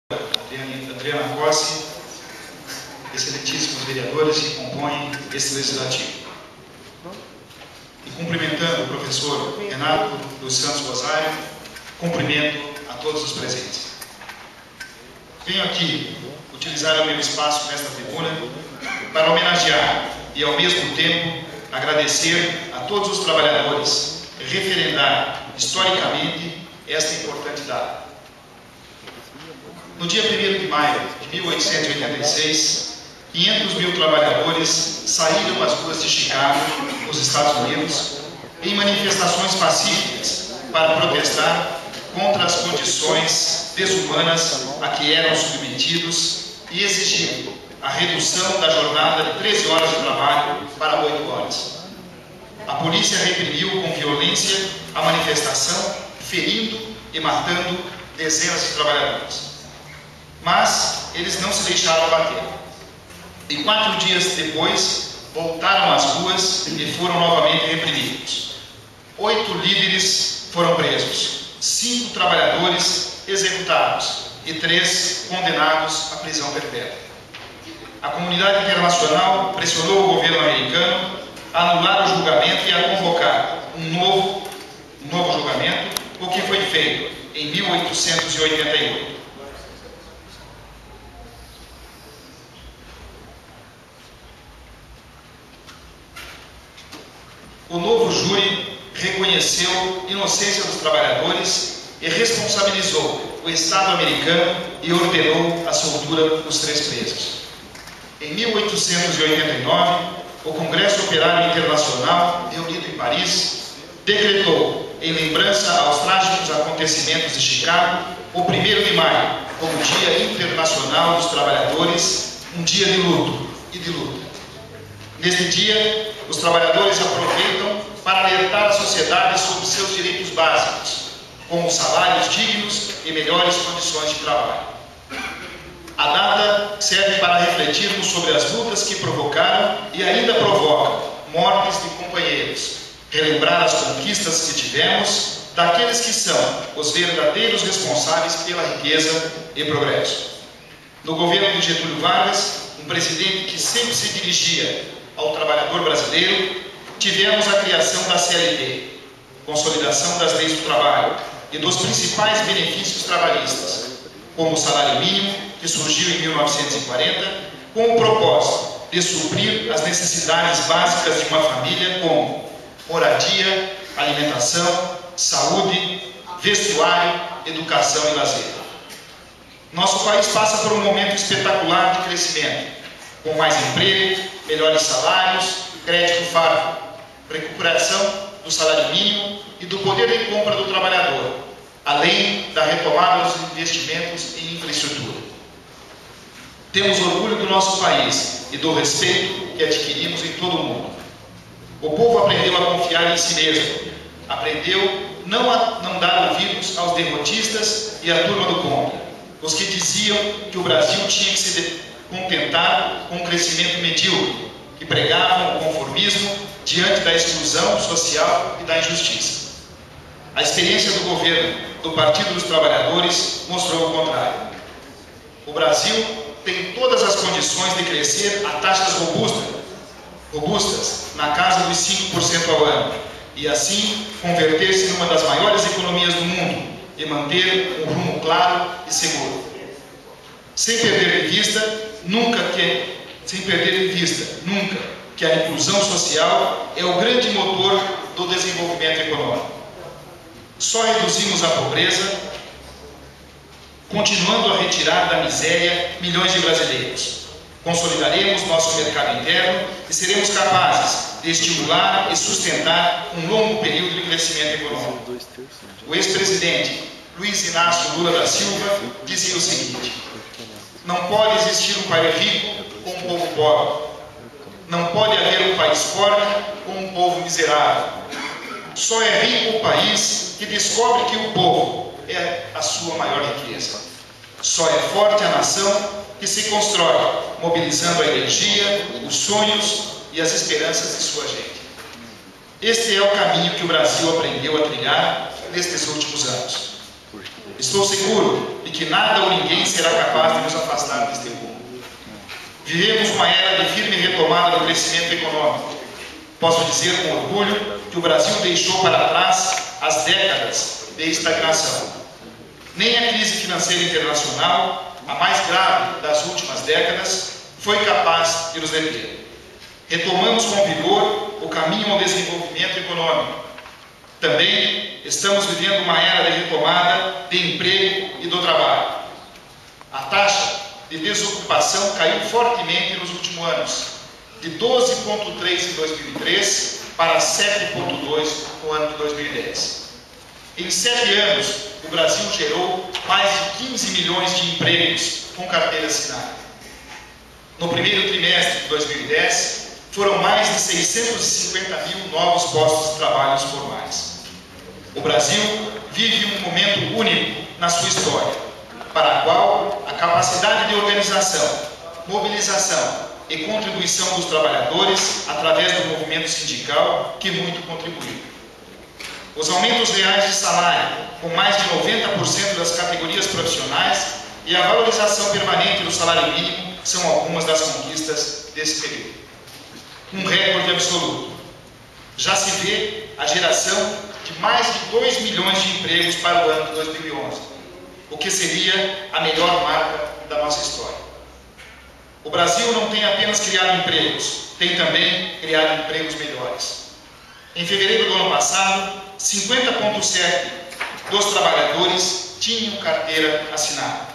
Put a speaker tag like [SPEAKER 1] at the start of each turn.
[SPEAKER 1] Adriana Cossi, excelentíssimos vereadores que compõem esse legislativo. E cumprimentando o professor Renato dos Santos Rosário, cumprimento a todos os presentes. Venho aqui utilizar o meu espaço nesta tribuna para homenagear e, ao mesmo tempo, agradecer a todos os trabalhadores e referendar historicamente esta importante data. No dia 1º de maio de 1886, 500 mil trabalhadores saíram às ruas de Chicago, nos Estados Unidos, em manifestações pacíficas para protestar contra as condições desumanas a que eram submetidos e exigir a redução da jornada de 13 horas de trabalho para 8 horas. A polícia reprimiu com violência a manifestação, ferindo e matando dezenas de trabalhadores. Mas eles não se deixaram abater. E 4 dias depois, voltaram às ruas e foram novamente reprimidos. 8 líderes foram presos, 5 trabalhadores executados e 3 condenados à prisão perpétua. A comunidade internacional pressionou o governo americano a anular o julgamento e a convocar um novo julgamento, o que foi feito em 1888. O novo júri reconheceu a inocência dos trabalhadores e responsabilizou o Estado americano e ordenou a soltura dos 3 presos. Em 1889, o Congresso Operário Internacional, reunido em Paris, decretou, em lembrança aos trágicos acontecimentos de Chicago, o 1º de maio como Dia Internacional dos Trabalhadores, um dia de luto e de luta. Neste dia, os trabalhadores aproveitam para alertar a sociedade sobre seus direitos básicos, como salários dignos e melhores condições de trabalho. A data serve para refletirmos sobre as lutas que provocaram e ainda provocam mortes de companheiros, relembrar as conquistas que tivemos daqueles que são os verdadeiros responsáveis pela riqueza e progresso. No governo de Getúlio Vargas, um presidente que sempre se dirigia ao trabalhador brasileiro, tivemos a criação da CLT, consolidação das leis do trabalho e dos principais benefícios trabalhistas, como o salário mínimo, que surgiu em 1940, com o propósito de suprir as necessidades básicas de uma família, como moradia, alimentação, saúde, vestuário, educação e lazer. Nosso país passa por um momento espetacular de crescimento, com mais emprego, melhores salários, crédito farto, recuperação do salário mínimo e do poder de compra do trabalhador, além da retomada dos investimentos em infraestrutura. Temos orgulho do nosso país e do respeito que adquirimos em todo o mundo. O povo aprendeu a confiar em si mesmo, aprendeu não a não dar ouvidos aos derrotistas e à turma do contra, os que diziam que o Brasil tinha que se contentar com um crescimento medíocre, que pregavam o conformismo diante da exclusão social e da injustiça. A experiência do governo do Partido dos Trabalhadores mostrou o contrário. O Brasil tem todas as condições de crescer a taxas robustas, na casa dos 5% ao ano, e assim converter-se numa das maiores economias do mundo e manter um rumo claro e seguro. Sem perder de vista nunca que a inclusão social é o grande motor do desenvolvimento econômico. Só reduzimos a pobreza continuando a retirar da miséria milhões de brasileiros. Consolidaremos nosso mercado interno e seremos capazes de estimular e sustentar um longo período de crescimento econômico. O ex-presidente Luiz Inácio Lula da Silva dizia o seguinte: não pode existir um país rico com um povo pobre. Não pode haver um país forte com um povo miserável. Só é rico o país que descobre que o povo é a sua maior riqueza. Só é forte a nação que se constrói, mobilizando a energia, os sonhos e as esperanças de sua gente. Este é o caminho que o Brasil aprendeu a trilhar nestes últimos anos. Estou seguro de que nada ou ninguém será Vivemos uma era de firme retomada do crescimento econômico. Posso dizer com orgulho que o Brasil deixou para trás as décadas de estagnação. Nem a crise financeira internacional, a mais grave das últimas décadas, foi capaz de nos deter. Retomamos com vigor o caminho ao desenvolvimento econômico. Também estamos vivendo uma era de retomada de emprego e do trabalho. A taxa de desocupação caiu fortemente nos últimos anos, de 12,3% em 2003 para 7,2% no ano de 2010. Em 7 anos, o Brasil gerou mais de 15 milhões de empregos com carteira assinada. No primeiro trimestre de 2010, foram mais de 650 mil novos postos de trabalho formais. O Brasil vive um momento único na sua história, para a qual a capacidade de organização, mobilização e contribuição dos trabalhadores, através do movimento sindical, que muito contribuiu. Os aumentos reais de salário, com mais de 90% das categorias profissionais, e a valorização permanente do salário mínimo são algumas das conquistas desse período. Um recorde absoluto. Já se vê a geração de mais de 2 milhões de empregos para o ano de 2011, o que seria a melhor marca da nossa história. O Brasil não tem apenas criado empregos, tem também criado empregos melhores. Em fevereiro do ano passado, 50,7% dos trabalhadores tinham carteira assinada.